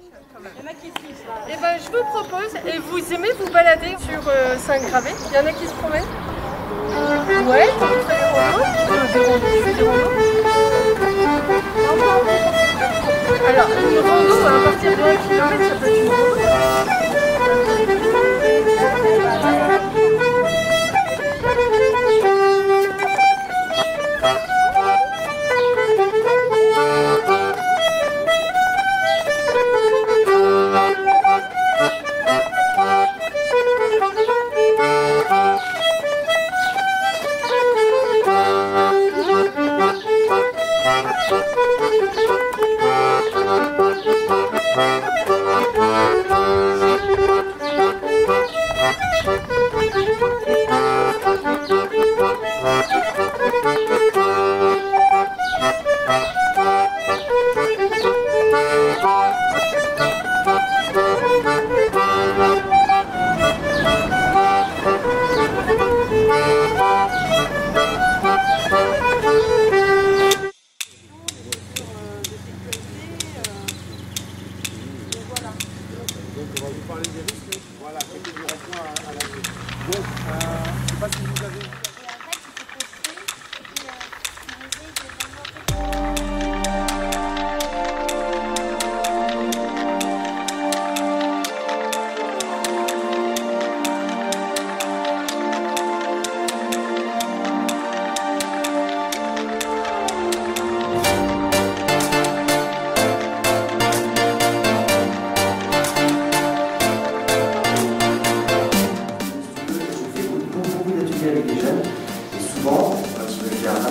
Et ben je vous propose, et vous aimez vous balader sur Saint-Gravé? Il y en a qui se promènent? Ouais, tu fais des randos? Alors, une rando à partir de 1 km, ça peut être une rando. On va vous parler des risques. Voilà, configuration à la vue. Donc, je ne sais pas si vous avez... avec les jeunes et souvent je vais faire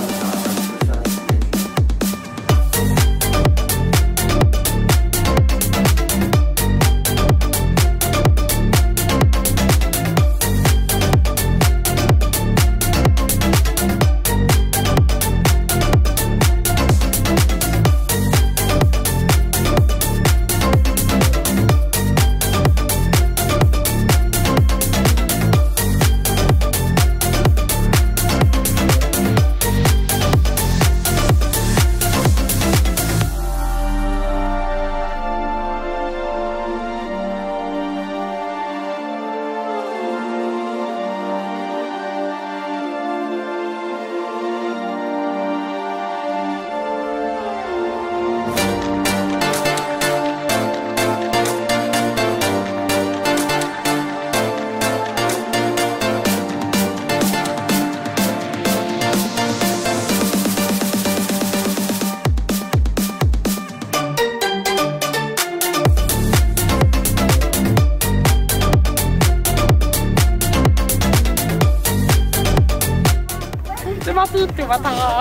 Itu matang.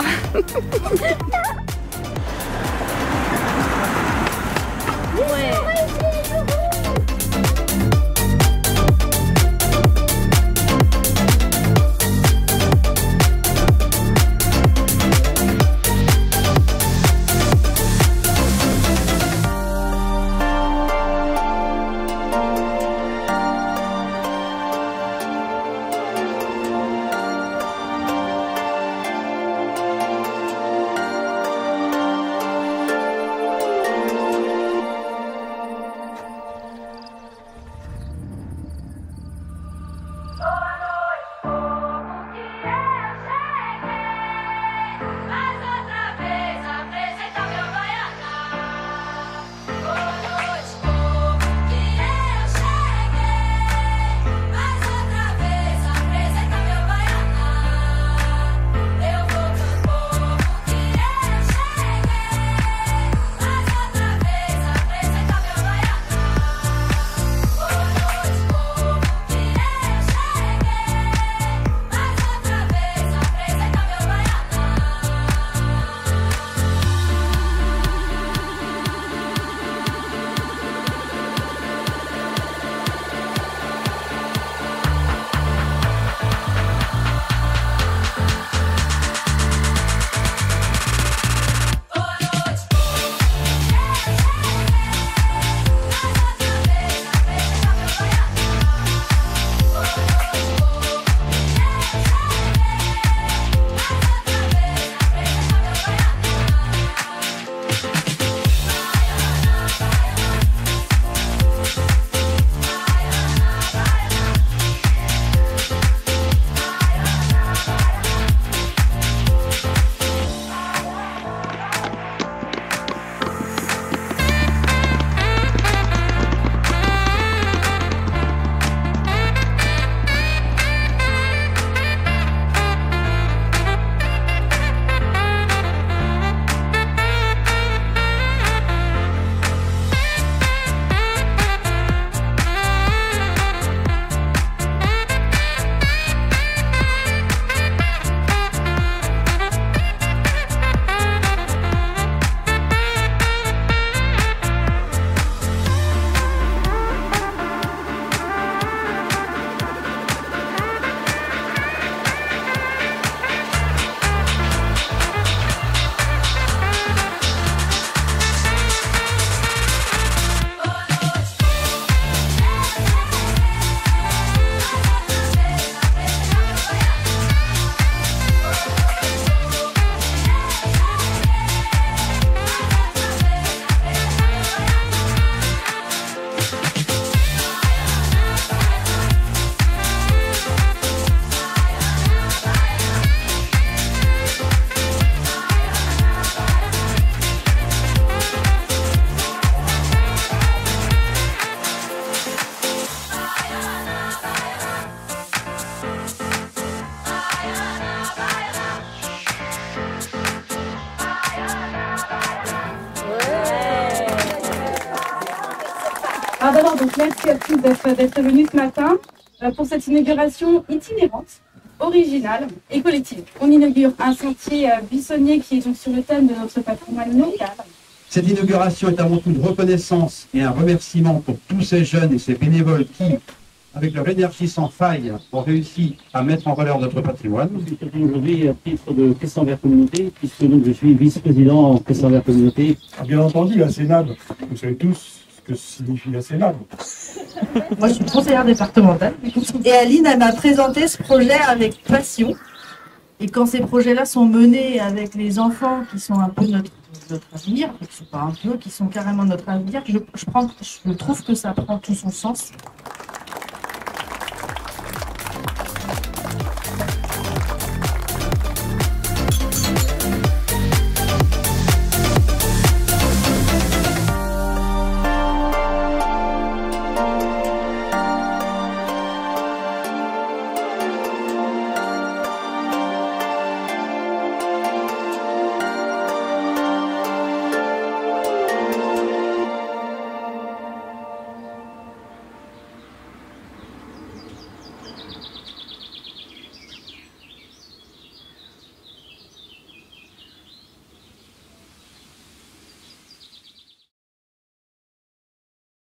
Alors d'abord, donc merci à tous d'être venus ce matin pour cette inauguration itinérante, originale et collective. On inaugure un sentier buissonnier qui est donc sur le thème de notre patrimoine local. Cette inauguration est avant tout une reconnaissance et un remerciement pour tous ces jeunes et ces bénévoles qui, avec leur énergie sans faille, ont réussi à mettre en valeur notre patrimoine. Je suis aujourd'hui à titre de Caisse Envers Communauté, puisque donc je suis vice-président en Caisse Envers Communauté. Bien entendu, la CENAB, vous savez tous ce que signifie la CENAB. Moi, je suis conseillère départementale. Et Aline, elle m'a présenté ce projet avec passion. Et quand ces projets-là sont menés avec les enfants qui sont un peu notre avenir, qui sont pas un peu, qui sont carrément notre avenir, je trouve que ça prend tout son sens.